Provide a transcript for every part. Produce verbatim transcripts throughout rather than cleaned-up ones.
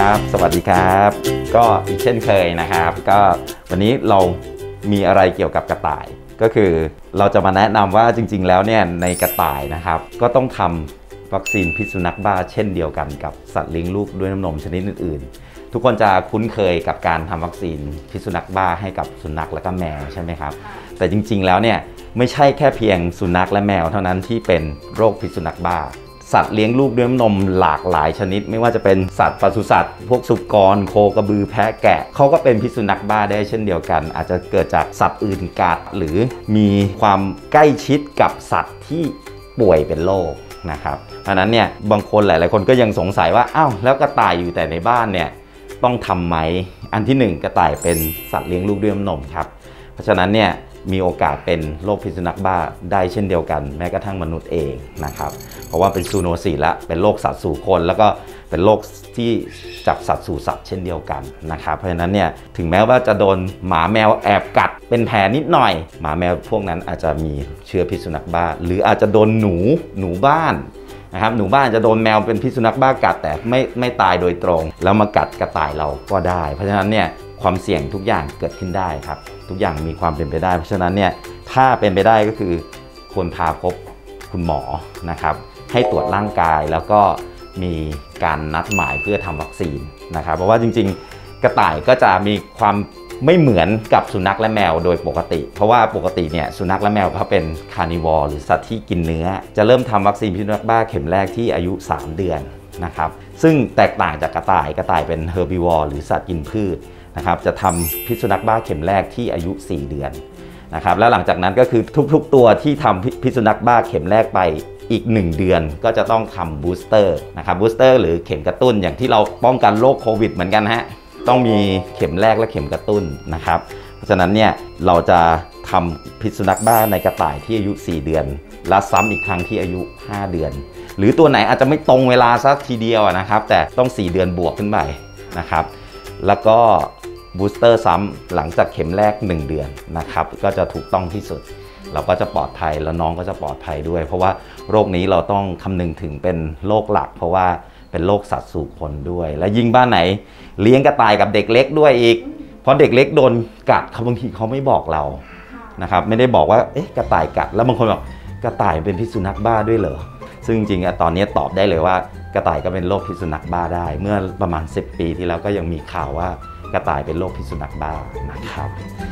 ครับสวัสดีครับก็อีกเช่นเคยนะครับก็วันนี้เรามีอะไรเกี่ยวกับกระต่ายก็คือเราจะมาแนะนำว่าจริงๆแล้วเนี่ยในกระต่ายนะครับก็ต้องทำวัคซีนพิษสุนัขบ้าเช่นเดียวกันกับสัตว์เลี้ยงลูกด้วยน้ำนมชนิดอื่นๆทุกคนจะคุ้นเคยกับการทำวัคซีนพิษสุนัขบ้าให้กับสุนัขและก็แมวใช่ไหมครับแต่จริงๆแล้วเนี่ยไม่ใช่แค่เพียงสุนัขและแมวเท่านั้นที่เป็นโรคพิษสุนัขบ้าสัตว์เลี้ยงลูกด้วยน้ำนมหลากหลายชนิดไม่ว่าจะเป็นสัตว์ปศุสัตว์พวกสุกรโคกระบือแพะแกะเขาก็เป็นพิษสุนัขบ้าได้เช่นเดียวกันอาจจะเกิดจากสัตว์อื่นกัดหรือมีความใกล้ชิดกับสัตว์ที่ป่วยเป็นโรคนะครับเพราะนั้นเนี่ยบางคนหลายๆคนก็ยังสงสัยว่าอ้าวแล้วกระต่ายอยู่แต่ในบ้านเนี่ยต้องทำไหมอันที่หนึ่งกระต่ายเป็นสัตว์เลี้ยงลูกด้วยน้ำนมครับเพราะฉะนั้นเนี่ยมีโอกาสเป็นโรคพิษสุนัขบ้าได้เช่นเดียวกันแม้กระทั่งมนุษย์เองนะครับเพราะว่าเป็นซูโนซีละเป็นโรคสัตว์สู่คนแล้วก็เป็นโรคที่จากสัตว์สู่สัตว์เช่นเดียวกันนะครับเพราะฉะนั้นเนี่ยถึงแม้ว่าจะโดนหมาแมวแอบกัดเป็นแผลนิดหน่อยหมาแมวพวกนั้นอาจจะมีเชื้อพิษสุนัขบ้าหรืออาจจะโดนหนูหนูบ้านนะครับหนูบ้านจะโดนแมวเป็นพิษสุนัขบ้ากัดแต่ไม่ไม่ตายโดยตรงแล้วมากัดกระต่ายเราก็ได้เพราะฉะนั้นเนี่ยความเสี่ยงทุกอย่างเกิดขึ้นได้ครับทุกอย่างมีความเป็นไปได้เพราะฉะนั้นเนี่ยถ้าเป็นไปได้ก็คือควรพาพบคุณหมอนะครับให้ตรวจร่างกายแล้วก็มีการนัดหมายเพื่อทำวัคซีนนะครับเพราะว่าจริงๆกระต่ายก็จะมีความไม่เหมือนกับสุนัขและแมวโดยปกติเพราะว่าปกติเนี่ยสุนัขและแมวเขาเป็นคาร์นิวอร์หรือสัตว์ที่กินเนื้อจะเริ่มทำวัคซีนพิษสุนัขบ้าเข็มแรกที่อายุสามเดือนนะครับซึ่งแตกต่างจากกระต่ายกระต่ายเป็นเฮอร์บิวอร์หรือสัตว์กินพืชนะครับจะทำพิษสุนัขบ้าเข็มแรกที่อายุสี่เดือนนะครับแล้วหลังจากนั้นก็คือทุกๆตัวที่ทำพิษสุนัขบ้าเข็มแรกไปอีกหนึ่งเดือนก็จะต้องทำบูสเตอร์นะครับบูสเตอร์หรือเข็มกระตุ้นอย่างที่เราป้องกันโรคโควิดเหมือนกันฮะต้องมีเข็มแรกและเข็มกระตุ้นนะครับเพราะฉะนั้นเนี่ยเราจะทำพิษสุนัขบ้าในกระต่ายที่อายุสี่เดือนและซ้ำอีกครั้งที่อายุห้าเดือนหรือตัวไหนอาจจะไม่ตรงเวลาสักทีเดียวนะครับแต่ต้องสี่เดือนบวกขึ้นไปนะครับแล้วก็บูสเตอร์ซ้ำหลังจากเข็มแรกหนึ่งเดือนนะครับก็จะถูกต้องที่สุดเราก็จะปลอดภัยแล้วน้องก็จะปลอดภัยด้วยเพราะว่าโรคนี้เราต้องคำนึงถึงเป็นโรคหลักเพราะว่าเป็นโรคสัตว์สู่คนด้วยและยิ่งบ้านไหนเลี้ยงกระต่ายกับเด็กเล็กด้วยอีกเพราะเด็กเล็กโดนกัดเขาบางทีเขาไม่บอกเรานะครับไม่ได้บอกว่าเอ๊ะกระต่ายกัดแล้วบางคนบอกกระต่ายเป็นพิษสุนัขบ้าด้วยเหรอซึ่งจริงๆตอนนี้ตอบได้เลยว่ากระต่ายก็เป็นโรคพิษสุนัขบ้าได้เมื่อประมาณสิบปีที่แล้วก็ยังมีข่าวว่ากระต่ายเป็นโรคพิษสุนัขบ้านะครับ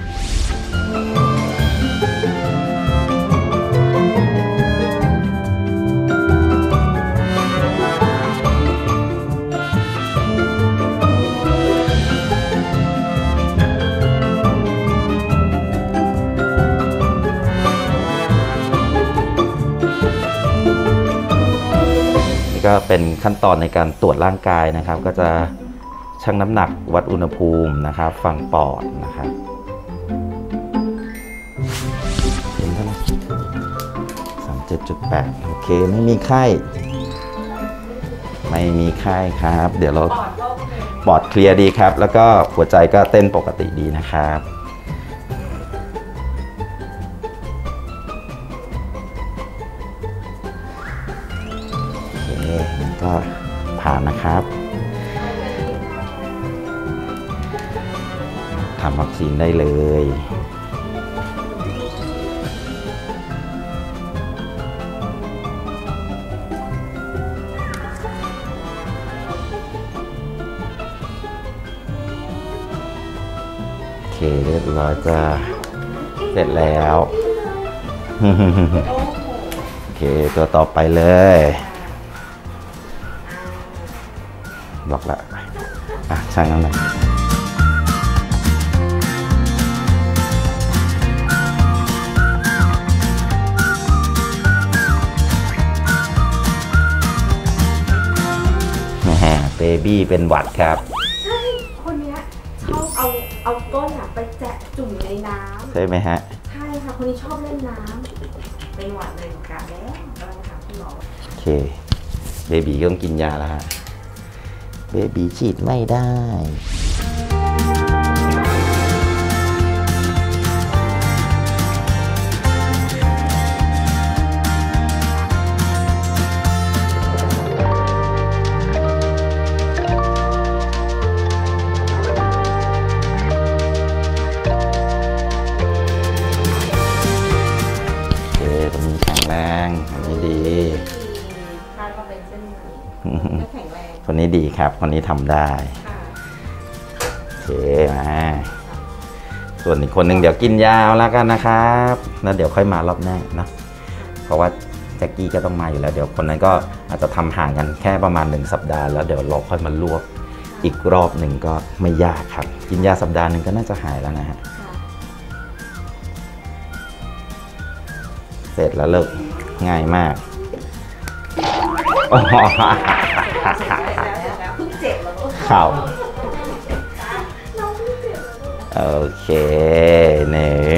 ก็เป็นขั้นตอนในการตรวจร่างกายนะครับก็จะชั่งน้ำหนักวัดอุณหภูมินะครับฟังปอดนะครับเห็นเท่าไหร่สามสิบเจ็ดจุดแปดโอเคไม่มีไข้ไม่มีไข้ครับเดี๋ยวเราปอดเคลียร์ดีครับแล้วก็หัวใจก็เต้นปกติดีนะครับก็ผ่านนะครับทำวัคซีนได้เลยโอเคเรียบร้อยจ้าเสร็จแล้วโอเคตัวต่อไปเลยบอกละอ่ะช่างน้ำหนักเบบี้เป็นหวัดครับใช่คนนี้ชอบเอาเอาก้นอะไปแจะจุ่มในน้ำใช่ไหมฮะใช่ค่ะคนนี้ชอบเล่นน้ำเป็นหวัดเลยกะแล้วก็เลยถามคุณหมอโอเคเบบี้ต้องกินยาแล้วฮะเบบี้ฉีดไม่ได้ โแรงอันนี้ดีคาดว่าเป็นเส้นนี้ก็แข็งแรงคนนี้ดีครับคนนี้ทำได้ค่ะโอเคมาส่วนอีกคนหนึ่งเดี๋ยวกินยาวแล้วกันนะครับแล้วเดี๋ยวค่อยมารอบหน้าเนาะเพราะว่าแจ็คกี้ก็ต้องมาอยู่แล้วเดี๋ยวคนนั้นก็อาจจะทำห่างกันแค่ประมาณหนึ่งสัปดาห์แล้วเดี๋ยวเราค่อยมารวบอีกรอบหนึ่งก็ไม่ยากครับกินยาสัปดาห์หนึ่งก็น่าจะหายแล้วนะฮะเสร็จแล้วเลิกง่ายมากเสร็จแล้วเสร็จแล้วเพิ่งเจ็บแล้วเข่าน้องเพิ่งเจ็บแล้วโอเคเนี่ย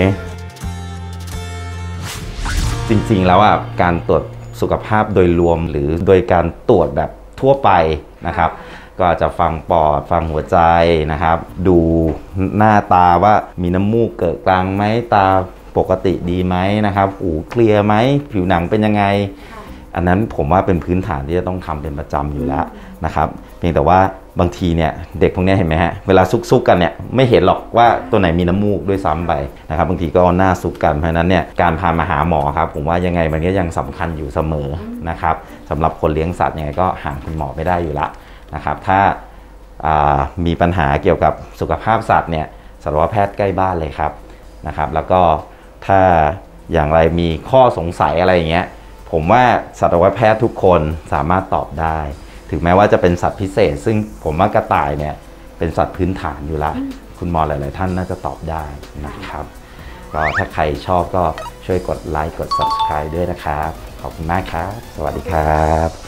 จริงๆแล้วอ่ะการตรวจสุขภาพโดยรวมหรือโดยการตรวจแบบทั่วไปนะครับก็อาจจะฟังปอดฟังหัวใจนะครับดูหน้าตาว่ามีน้ำมูกเกิดกลางไหมตาปกติดีไหมนะครับหูเคลียร์ไหมผิวหนังเป็นยังไงอันนั้นผมว่าเป็นพื้นฐานที่จะต้องทำเป็นประจำอยู่แล้วนะครับเพียงแต่ว่าบางทีเนี่ยเด็กพวกนี้เห็นไหมฮะเวลาซุกๆกันเนี่ยไม่เห็นหรอกว่าตัวไหนมีน้ำมูกด้วยซ้ำไปนะครับบางทีก็หน้าซุกกันเพราะฉะนั้นเนี่ยการพามาหาหมอครับผมว่ายังไงมันก็ยังสำคัญอยู่เสมอนะครับสำหรับคนเลี้ยงสัตว์ยังไงก็ห่างคุณหมอไม่ได้อยู่ละนะครับถ้ามีปัญหาเกี่ยวกับสุขภาพสัตว์เนี่ยสัตวแพทย์ใกล้บ้านเลยครับนะครับแล้วก็ถ้าอย่างไรมีข้อสงสัยอะไรอย่างเงี้ยผมว่าสัตวแพทย์ทุกคนสามารถตอบได้ถึงแม้ว่าจะเป็นสัตว์พิเศษซึ่งผมว่ากระต่ายเนี่ยเป็นสัตว์พื้นฐานอยู่ละคุณหมอหลายๆท่านน่าจะตอบได้นะครับก็ถ้าใครชอบก็ช่วยกดไลค์กด ซับสไครบ์ ด้วยนะครับขอบคุณมากครับสวัสดีครับ